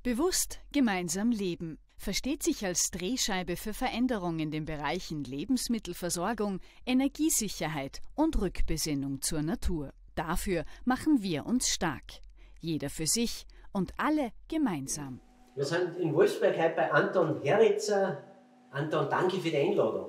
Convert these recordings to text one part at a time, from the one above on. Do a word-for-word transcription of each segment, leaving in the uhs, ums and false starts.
Bewusst gemeinsam leben versteht sich als Drehscheibe für Veränderungen in den Bereichen Lebensmittelversorgung, Energiesicherheit und Rückbesinnung zur Natur. Dafür machen wir uns stark. Jeder für sich und alle gemeinsam. Wir sind in Wolfsberg heute bei Anton Heritzer. Anton, danke für die Einladung.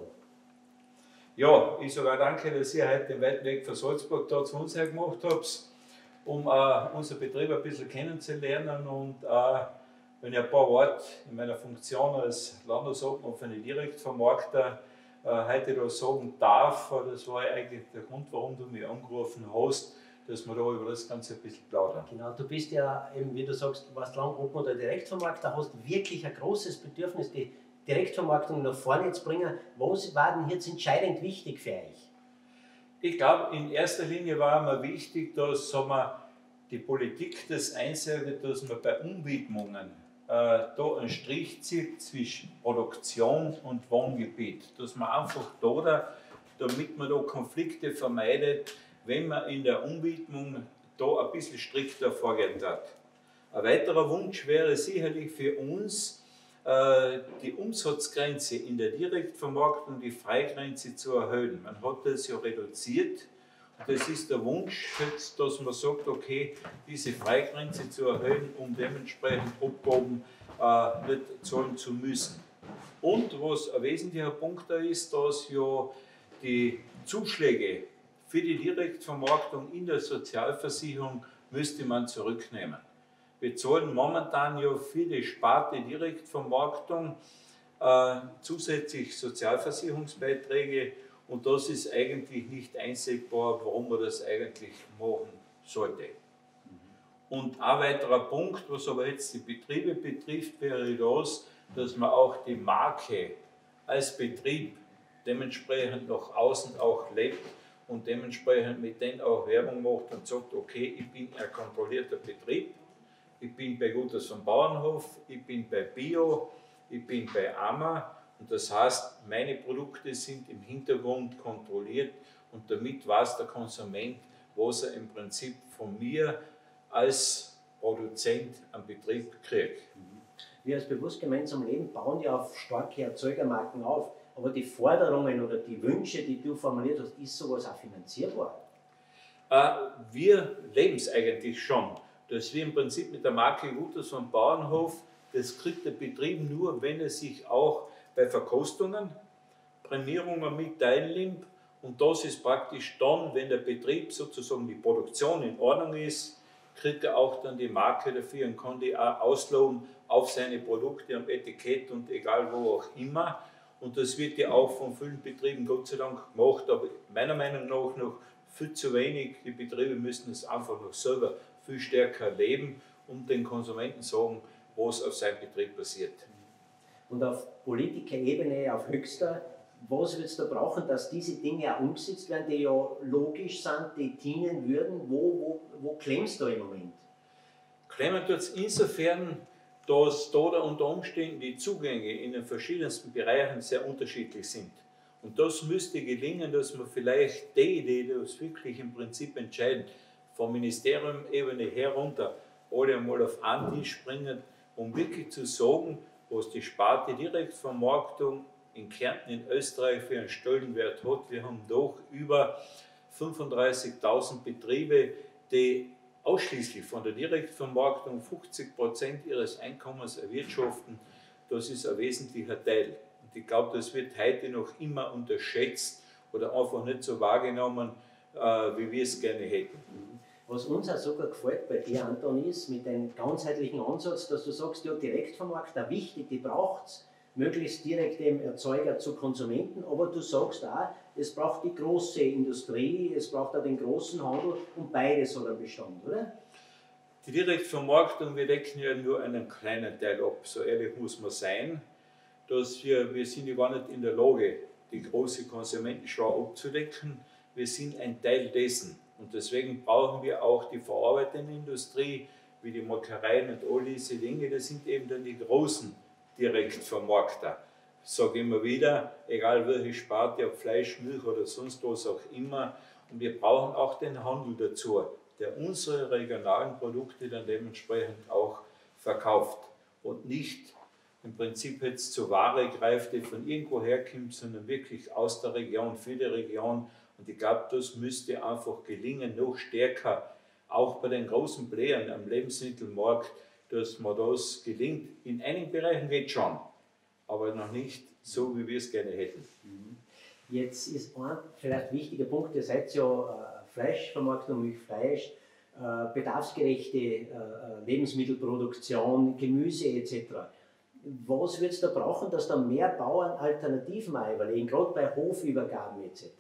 Ja, ich sage auch danke, dass ihr heute den weiten Weg von Salzburg da zu uns gemacht habt, um uh, unser Betrieb ein bisschen kennenzulernen und uh, wenn ich ein paar Worte in meiner Funktion als Landesobmann für die Direktvermarkter uh, heute da sagen darf, das war eigentlich der Grund, warum du mich angerufen hast, dass wir da über das Ganze ein bisschen plaudern. Genau, du bist ja eben, wie du sagst, du warst lang Obmann der Direktvermarkter, hast wirklich ein großes Bedürfnis, die Direktvermarktung nach vorne zu bringen. Was war denn jetzt entscheidend wichtig für euch? Ich glaube, in erster Linie war mir wichtig, dass sagen wir, die Politik das einsagt, dass man bei Umwidmungen äh, da einen Strich zieht zwischen Produktion und Wohngebiet. Dass man einfach da, damit man da Konflikte vermeidet, wenn man in der Umwidmung da ein bisschen strikter vorgehen hat. Ein weiterer Wunsch wäre sicherlich für uns, die Umsatzgrenze in der Direktvermarktung, die Freigrenze zu erhöhen. Man hat das ja reduziert. Das ist der Wunsch, jetzt, dass man sagt, okay, diese Freigrenze zu erhöhen, um dementsprechend Abgaben äh, nicht zahlen zu müssen. Und was ein wesentlicher Punkt da ist, dass ja die Zuschläge für die Direktvermarktung in der Sozialversicherung müsste man zurücknehmen. Wir zahlen momentan ja für die Sparte Direktvermarktung äh, zusätzlich Sozialversicherungsbeiträge und das ist eigentlich nicht einsehbar, warum man das eigentlich machen sollte. Und ein weiterer Punkt, was aber jetzt die Betriebe betrifft, wäre das, dass man auch die Marke als Betrieb dementsprechend nach außen auch lebt und dementsprechend mit denen auch Werbung macht und sagt, okay, ich bin ein kontrollierter Betrieb. Ich bin bei Gutes vom Bauernhof, ich bin bei Bio, ich bin bei AMA und das heißt, meine Produkte sind im Hintergrund kontrolliert und damit weiß der Konsument, was er im Prinzip von mir als Produzent am Betrieb kriegt. Wir als Bewusst gemeinsam leben bauen ja auf starke Erzeugermarken auf, aber die Forderungen oder die Wünsche, die du formuliert hast, ist sowas auch finanzierbar? Äh, wir leben es eigentlich schon. Dass wir im Prinzip mit der Marke Gutes vom Bauernhof, das kriegt der Betrieb nur, wenn er sich auch bei Verkostungen, Prämierungen mit teilnimmt. Und das ist praktisch dann, wenn der Betrieb sozusagen die Produktion in Ordnung ist, kriegt er auch dann die Marke dafür und kann die auch ausloben auf seine Produkte am Etikett und egal wo auch immer. Und das wird ja auch von vielen Betrieben Gott sei Dank gemacht, aber meiner Meinung nach noch viel zu wenig. Die Betriebe müssen es einfach noch selber viel stärker leben und den Konsumenten sagen, was auf seinem Betrieb passiert. Und auf Politikerebene, auf höchster, was wird es da brauchen, dass diese Dinge auch umgesetzt werden, die ja logisch sind, die dienen würden? Wo, wo, wo klemmst du im Moment? Klemmen tut es insofern, dass da unter Umständen die Zugänge in den verschiedensten Bereichen sehr unterschiedlich sind. Und das müsste gelingen, dass man vielleicht die, die das wirklich im Prinzip entscheiden, vom Ministerium-Ebene herunter alle einmal auf einen Tisch springen, um wirklich zu sagen, was die Sparte Direktvermarktung in Kärnten in Österreich für einen Stellenwert hat. Wir haben doch über fünfunddreißigtausend Betriebe, die ausschließlich von der Direktvermarktung fünfzig Prozent ihres Einkommens erwirtschaften. Das ist ein wesentlicher Teil. Und ich glaube, das wird heute noch immer unterschätzt oder einfach nicht so wahrgenommen, äh, wie wir es gerne hätten. Was uns auch sogar gefällt bei dir, Anton, ist mit einem ganzheitlichen Ansatz, dass du sagst, ja, Direktvermarkter wichtig, die braucht es, möglichst direkt dem Erzeuger zu Konsumenten, aber du sagst auch, es braucht die große Industrie, es braucht auch den großen Handel und beides soll ein Bestand, oder? Die Direktvermarktung, wir decken ja nur einen kleinen Teil ab, so ehrlich muss man sein, dass wir, wir sind ja gar nicht in der Lage, die große Konsumentenschau abzudecken, wir sind ein Teil dessen. Und deswegen brauchen wir auch die verarbeitende Industrie, wie die Molkereien und all diese Dinge, das sind eben dann die großen Direktvermarkter. Ich sage immer wieder, egal welche Sparte, ob Fleisch, Milch oder sonst was auch immer. Und wir brauchen auch den Handel dazu, der unsere regionalen Produkte dann dementsprechend auch verkauft. und nicht im Prinzip jetzt zur Ware greift, die von irgendwo herkommt, sondern wirklich aus der Region, für die Region. Und ich glaube, das müsste einfach gelingen, noch stärker, auch bei den großen Playern am Lebensmittelmarkt, dass man das gelingt. In einigen Bereichen geht schon, aber noch nicht so, wie wir es gerne hätten. Jetzt ist ein vielleicht wichtiger Punkt, ihr seid ja äh, Fleischvermarktung, Milchfleisch, äh, bedarfsgerechte äh, Lebensmittelproduktion, Gemüse et cetera. Was wird es da brauchen, dass da mehr Bauern Alternativen auch überlegen, gerade bei Hofübergaben et cetera?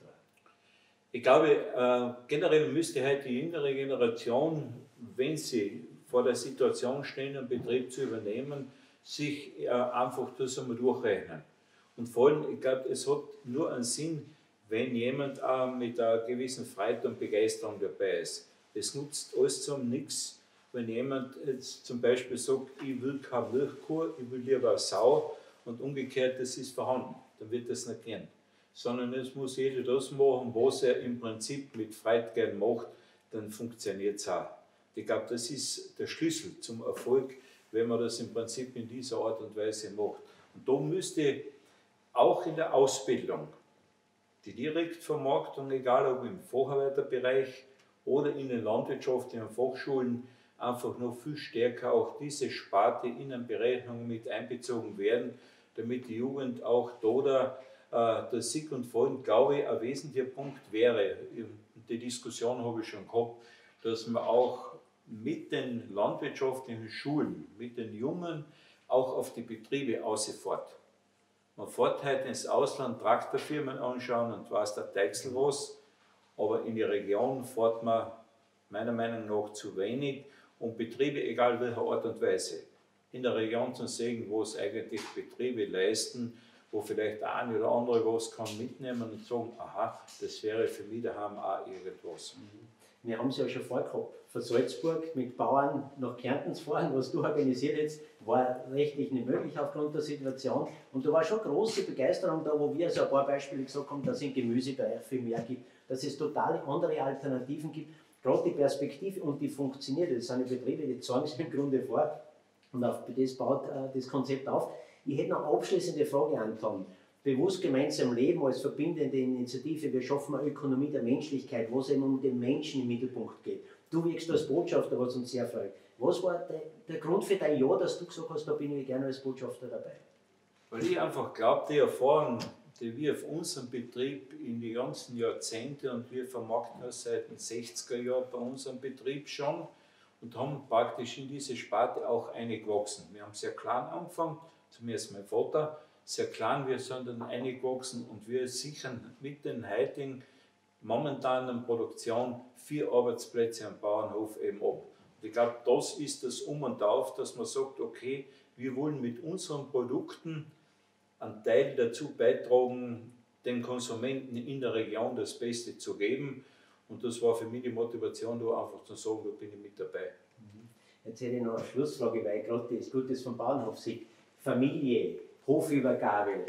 Ich glaube, äh, generell müsste heute die jüngere Generation, wenn sie vor der Situation stehen, einen Betrieb zu übernehmen, sich äh, einfach das einmal durchrechnen. Und vor allem, ich glaube, es hat nur einen Sinn, wenn jemand auch mit einer gewissen Freude und Begeisterung dabei ist. Es nutzt alles zum nichts, wenn jemand jetzt zum Beispiel sagt, ich will keine Milchkuh, ich will lieber eine Sau und umgekehrt, das ist vorhanden, dann wird das nicht gehen. Sondern es muss jeder das machen, was er im Prinzip mit Freude gern macht, dann funktioniert es auch. Ich glaube, das ist der Schlüssel zum Erfolg, wenn man das im Prinzip in dieser Art und Weise macht. Und da müsste auch in der Ausbildung die Direktvermarktung, egal ob im Facharbeiterbereich oder in den landwirtschaftlichen Fachschulen, einfach noch viel stärker auch diese Sparte in eine Berechnung mit einbezogen werden, damit die Jugend auch da äh, das sieht und vor allem, glaube ich, ein wesentlicher Punkt wäre, die Diskussion habe ich schon gehabt, dass man auch mit den landwirtschaftlichen Schulen, mit den Jungen auch auf die Betriebe ausfährt. Man fährt heute ins Ausland Traktorfirmen anschauen und weiß der Teichsel was, aber in die Region fährt man meiner Meinung nach zu wenig, um Betriebe, egal welcher Art und Weise, in der Region zu sehen, wo es eigentlich Betriebe leisten, wo vielleicht der eine oder andere was kann mitnehmen und sagen, aha, das wäre für mich daheim auch irgendwas. Wir haben es ja schon vorgehabt, von Salzburg mit Bauern nach Kärnten zu fahren, was du organisiert hast, war rechtlich nicht möglich aufgrund der Situation. Und da war schon große Begeisterung da, wo wir so ein paar Beispiele gesagt haben, dass es im Gemüsebereich viel mehr gibt, dass es total andere Alternativen gibt. Gerade die Perspektive und die funktioniert. Das sind die Betriebe, die zeigen sich im Grunde vor und auf das baut äh, das Konzept auf. Ich hätte noch eine abschließende Frage, Anton. Bewusst gemeinsam leben als verbindende Initiative, wir schaffen eine Ökonomie der Menschlichkeit, wo es eben um den Menschen im Mittelpunkt geht. Du wirkst als Botschafter, was uns sehr freut. Was war der, der Grund für dein Ja, dass du gesagt hast, da bin ich gerne als Botschafter dabei? Weil ich einfach glaube, die Erfahrung, die wir auf unserem Betrieb in die ganzen Jahrzehnte, und wir vermarkten das seit den sechziger Jahren bei unserem Betrieb schon und haben praktisch in diese Sparte auch eingewachsen. Wir haben sehr klein angefangen, zumindest mein Vater, sehr klein, wir sind dann eingewachsen und wir sichern mit den heutigen momentanen Produktion vier Arbeitsplätze am Bauernhof eben ab. Und ich glaube, das ist das Um und Auf, dass man sagt, okay, wir wollen mit unseren Produkten einen Teil dazu beitragen, den Konsumenten in der Region das Beste zu geben. Und das war für mich die Motivation, da einfach zu sagen, da bin ich mit dabei. Jetzt hätte ich noch eine Schlussfrage, weil gerade das Gutes vom Bauernhof sieht. Familie, Hofübergabe,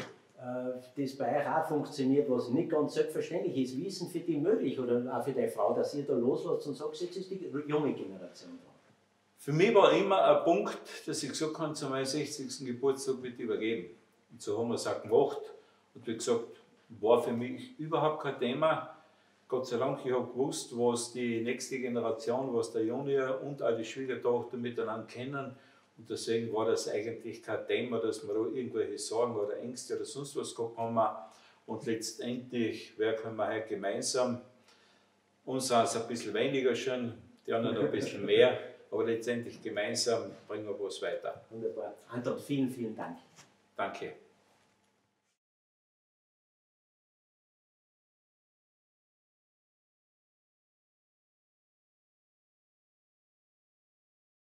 das bei euch auch funktioniert, was nicht ganz selbstverständlich ist. Wie ist denn für die möglich oder auch für deine Frau, dass ihr da loslässt und sagt, jetzt ist die junge Generation da? Für mich war immer ein Punkt, dass ich gesagt habe, zu meinem sechzigsten Geburtstag wird übergeben. Und so haben wir es auch gemacht. Und wie gesagt, war für mich überhaupt kein Thema. Gott sei Dank, ich habe gewusst, was die nächste Generation, was der Junior und auch die Schwiegertochter miteinander kennen. Und deswegen war das eigentlich kein Thema, dass wir da irgendwelche Sorgen oder Ängste oder sonst was gehabt haben. Und letztendlich werken wir heute gemeinsam. Uns sind es ein bisschen weniger schon, die anderen ein bisschen mehr. Aber letztendlich gemeinsam bringen wir was weiter. Wunderbar. Anton, vielen, vielen Dank. Danke.